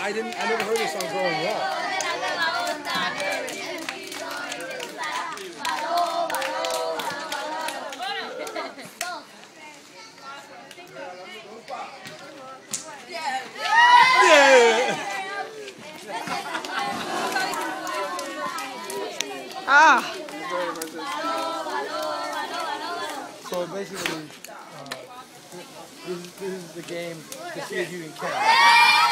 I never heard this song growing up. Yeah. Ah. So basically, this is the game to see if you can catch.